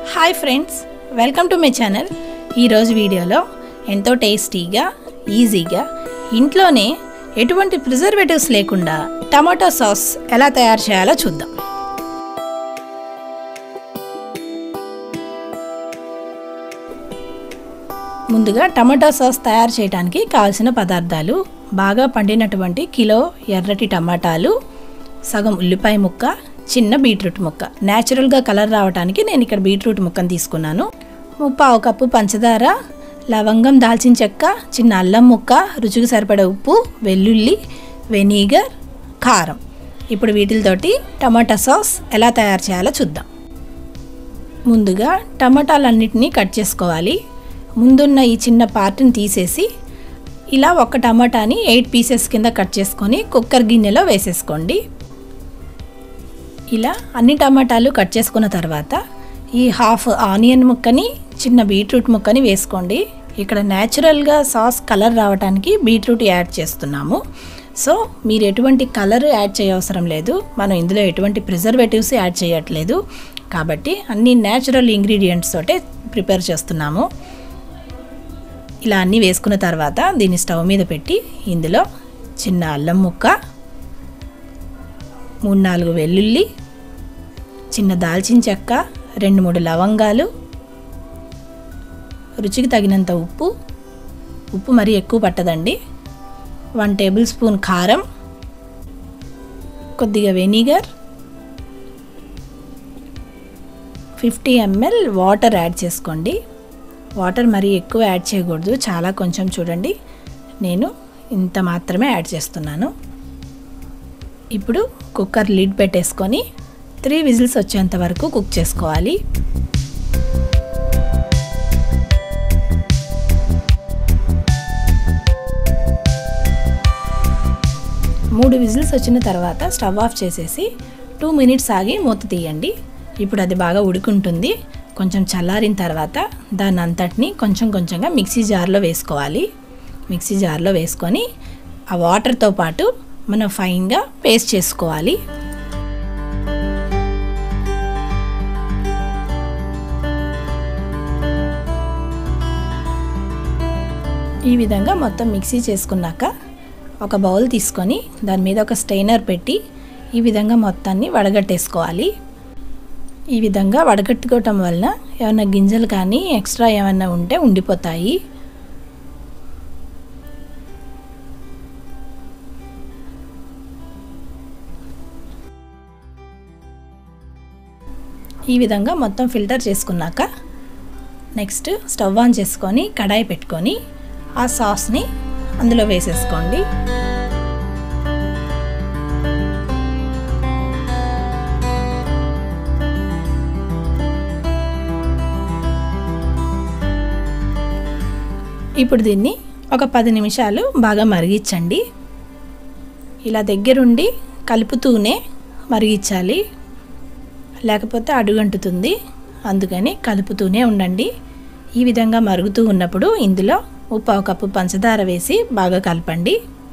Hi friends, welcome to my channel. ఈరోజు వీడియోలో ఎంతో టేస్టీగా ఈజీగా ఇంట్లోనే ఎటువంటి ప్రిజర్వేటివ్స్ లేకుండా టమాటో సాస్ ఎలా తయారు చేయాలో చూద్దాం. ముందుగా టమాటో సాస్ తయారు చేయడానికి కావాల్సిన పదార్థాలు: బాగా పండినటువంటి కిలో ఎర్రటి టమాటాలు, సగం ఉల్లిపాయ ముక్క, చిన్న బీట్రూట్ ముక్క. న్యాచురల్గా కలర్ రావడానికి నేను ఇక్కడ బీట్రూట్ ముక్కను తీసుకున్నాను. 1/2 కప్పు పంచదార, లవంగం, దాల్చిన చెక్క, చిన్న అల్లం ముక్క, రుచికి సరిపడే ఉప్పు, వెల్లుల్లి, వెనిగర్, కారం. ఇప్పుడు వీటితోటి టమాటా సాస్ ఎలా తయారు చేయాలో చూద్దాం. ముందుగా టమాటాలన్నిటినీ కట్ చేసుకోవాలి. ముందున్న ఈ చిన్న పార్ట్ని తీసేసి ఇలా ఒక టమాటాని 8 పీసెస్ కింద కట్ చేసుకొని కుక్కర్ గిన్నెలో వేసేసుకోండి. ఇలా అన్ని టమాటాలు కట్ చేసుకున్న తర్వాత ఈ హాఫ్ ఆనియన్ ముక్కని, చిన్న బీట్రూట్ ముక్కని వేసుకోండి. ఇక్కడ న్యాచురల్గా సాస్ కలర్ రావడానికి బీట్రూట్ యాడ్ చేస్తున్నాము. సో మీరు ఎటువంటి కలర్ యాడ్ చేయవసరం లేదు. మనం ఇందులో ఎటువంటి ప్రిజర్వేటివ్స్ యాడ్ చేయట్లేదు కాబట్టి అన్ని న్యాచురల్ ఇంగ్రీడియంట్స్ తోటే ప్రిపేర్ చేస్తున్నాము. ఇలా అన్నీ వేసుకున్న తర్వాత దీన్ని స్టవ్ మీద పెట్టి ఇందులో చిన్న అల్లం ముక్క, 3-4 వెల్లుల్లి, చిన్న దాల్చిన చెక్క, 2-3 లవంగాలు, రుచికి తగినంత ఉప్పు మరీ ఎక్కువ పట్టదండి, 1 టేబుల్ స్పూన్ కారం, కొద్దిగా వెనిగర్, 50 ml వాటర్ యాడ్ చేసుకోండి. వాటర్ మరీ ఎక్కువ యాడ్ చేయకూడదు, చాలా కొంచెం. చూడండి, నేను ఇంత మాత్రమే యాడ్ చేస్తున్నాను. ఇప్పుడు కుక్కర్ లిడ్ పెట్టేసుకొని 3 విజిల్స్ వచ్చేంత వరకు కుక్ చేసుకోవాలి. మూడు విజిల్స్ వచ్చిన తర్వాత స్టవ్ ఆఫ్ చేసేసి 2 మినిట్స్ ఆగి మూత తీయండి. ఇప్పుడు అది బాగా ఉడుకుంటుంది. కొంచెం చల్లారిన తర్వాత దాన్ని అంతటిని కొంచెంగా మిక్సీ జార్లో వేసుకోవాలి. మిక్సీ జార్లో వేసుకొని ఆ వాటర్తో పాటు మనం ఫైన్గా పేస్ట్ చేసుకోవాలి. ఈ విధంగా మొత్తం మిక్సీ చేసుకున్నాక ఒక బౌల్ తీసుకొని దాని మీద ఒక స్ట్రైనర్ పెట్టి ఈ విధంగా మొత్తాన్ని వడగట్టేసుకోవాలి. ఈ విధంగా వడగట్టుకోవటం వలన ఏమైనా గింజలు కానీ ఎక్స్ట్రా ఏమైనా ఉంటే ఉండిపోతాయి. ఈ విధంగా మొత్తం ఫిల్టర్ చేసుకున్నాక నెక్స్ట్ స్టవ్ ఆన్ చేసుకొని కడాయి పెట్టుకొని ఆ సాస్ని అందులో వేసేసుకోండి. ఇప్పుడు దీన్ని ఒక 10 నిమిషాలు బాగా మరిగించండి. ఇలా దగ్గరుండి కలుపుతూనే మరిగించాలి, లేకపోతే అడుగంటుతుంది. అందుకని కలుపుతూనే ఉండండి. ఈ విధంగా మరుగుతూ ఉన్నప్పుడు ఇందులో 1/2 కప్పు పంచదార వేసి బాగా కలపండి.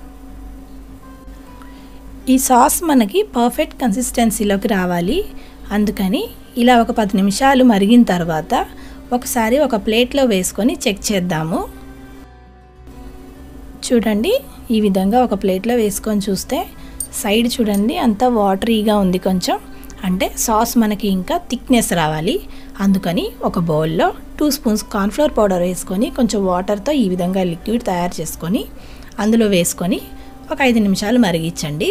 ఈ సాస్ మనకి పర్ఫెక్ట్ కన్సిస్టెన్సీలోకి రావాలి. అందుకని ఇలా ఒక 10 నిమిషాలు మరిగిన తర్వాత ఒకసారి ఒక ప్లేట్లో వేసుకొని చెక్ చేద్దాము. చూడండి, ఈ విధంగా ఒక ప్లేట్లో వేసుకొని చూస్తే సైడ్ చూడండి అంతా వాటరీగా ఉంది కొంచెం. అంటే సాస్ మనకి ఇంకా థిక్నెస్ రావాలి. అందుకని ఒక బౌల్లో 2 స్పూన్స్ కార్న్ఫ్లోర్ పౌడర్ వేసుకొని కొంచెం వాటర్తో ఈ విధంగా లిక్విడ్ తయారు చేసుకొని అందులో వేసుకొని ఒక 5 నిమిషాలు మరిగించండి.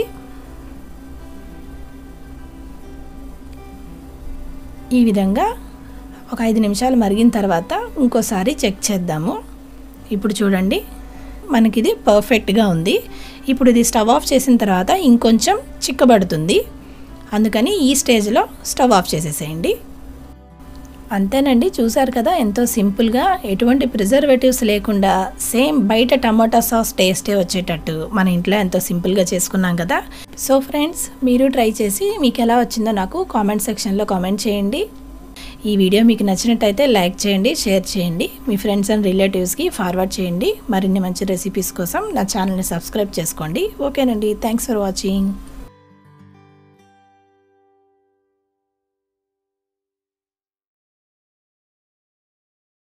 ఈ విధంగా ఒక 5 నిమిషాలు మరిగిన తర్వాత ఇంకోసారి చెక్ చేద్దాము. ఇప్పుడు చూడండి, మనకి ఇది పర్ఫెక్ట్గా ఉంది. ఇప్పుడు ఇది స్టవ్ ఆఫ్ చేసిన తర్వాత ఇంకొంచెం చిక్కబడుతుంది. అందుకని ఈ స్టేజ్లో స్టవ్ ఆఫ్ చేసేసేయండి. అంతేనండి, చూసారు కదా, ఎంతో సింపుల్గా ఎటువంటి ప్రిజర్వేటివ్స్ లేకుండా సేమ్ బయట టమాటా సాస్ టేస్టే వచ్చేటట్టు మన ఇంట్లో ఎంతో సింపుల్గా చేసుకున్నాం కదా. సో ఫ్రెండ్స్, మీరు ట్రై చేసి మీకు ఎలా వచ్చిందో నాకు కామెంట్ సెక్షన్లో కామెంట్ చేయండి. ఈ వీడియో మీకు నచ్చినట్టయితే లైక్ చేయండి, షేర్ చేయండి, మీ ఫ్రెండ్స్ అండ్ రిలేటివ్స్కి ఫార్వర్డ్ చేయండి. మరిన్ని మంచి రెసిపీస్ కోసం నా ఛానల్ని సబ్స్క్రైబ్ చేసుకోండి. ఓకేనండి, థ్యాంక్స్ ఫర్ వాచింగ్.